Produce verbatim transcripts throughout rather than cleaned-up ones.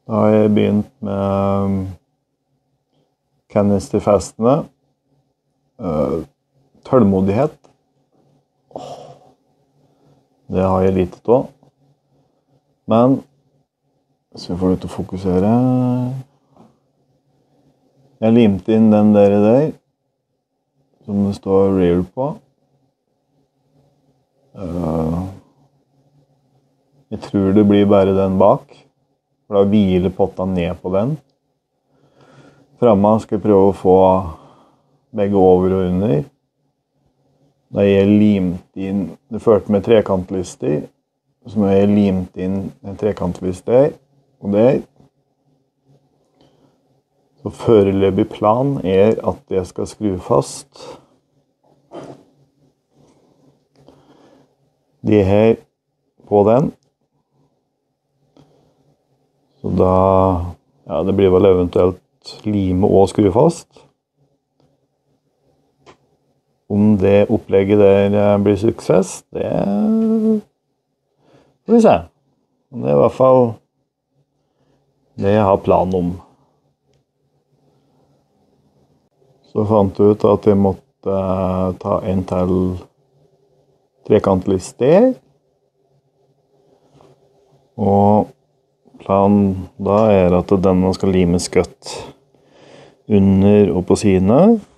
Da har jeg begynt med canisterfestene. Uh, tålmodighet. Oh, det har jeg lite av. Men, så jeg får det til å fokusere. Jeg limte inn den der der, som det står rear på. Uh, jeg tror det blir bare den bak, for da hviler potta ned på den. Fremme skal jeg prøve å få begge over og under. Da jeg limt inn, det førte med trekantlister, så nå har jeg limt inn en trekantlist der og der. Så foreløpig plan er at jeg skal skru fast de her på den. Så da, ja, det blir vel eventuelt lime og skru fast. Om det opplegget der blir suksess, det får vi se. Det er i hvert fall det jeg har plan om. Så fant jeg ut at jeg måtte ta en til trekantlist der. Og planen da er at denne skal limes godt under og på sidene.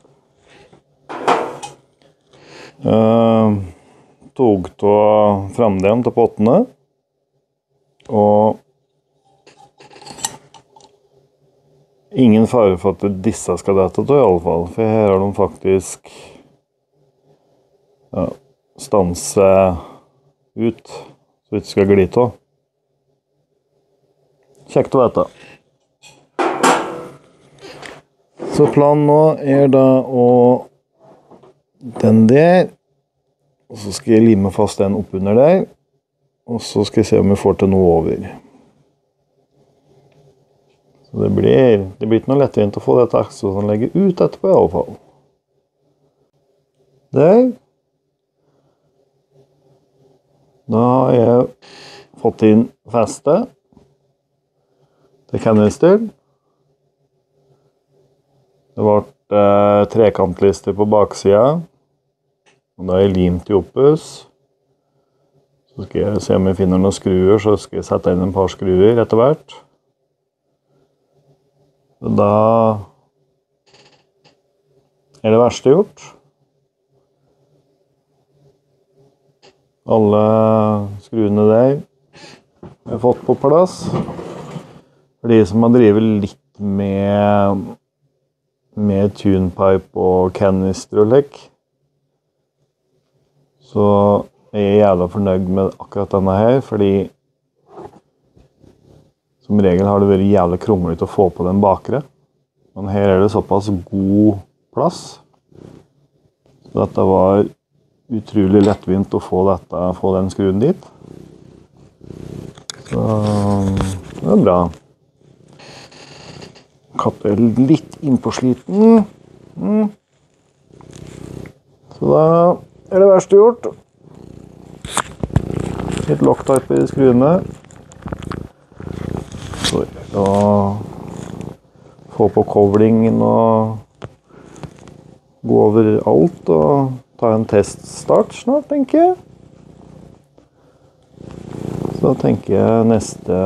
Uh, tog av framdelen til pottene. Og ingen fare for at disse skal dette til i alle fall, for her har de faktisk ja, stanse ut, så vi ikke skal gli av. Kjekt å vite. Så planen nå er da å den der, og så skal jeg lime fast den opp under der, og så skal jeg se om jeg får til noe over. Så det blir, det blir ikke noe lettvint å få dette aksesanlegget ut etterpå i alle fall. Der. Da har jeg fått inn feste til canister. Det ble eh, trekantlister på baksida. Og da har jeg limt i oppus. Så skal jeg se om jeg finner noen skruer, så skal jeg sette inn en par skruer etter hvert. Og da er det verste gjort. Alle skruene der har jeg fått på plass. For de som har drivet litt med, med tunepipe og canister og lekk, så jeg er jævla fornøyd med akkurat denne her, fordi som regel har det vært jævla krumlet å få på den bakre. Men her er det såpass god plass. Så dette var utrolig lettvint å få, dette, få den skruen dit. Så det er bra. Kappe litt inn på sliten. Mm. Så da er det verste gjort. Litt locktype i skruene. Så da få på kobling og gå over alt og ta en teststart snart, tenker jeg. Så tenker jeg neste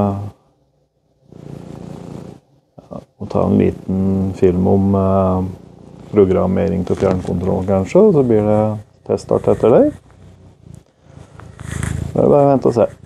ja, å ta en liten film om eh, programmering til fjernkontroll kanskje, og så blir det teststart etter det. Det er bare å vente og se.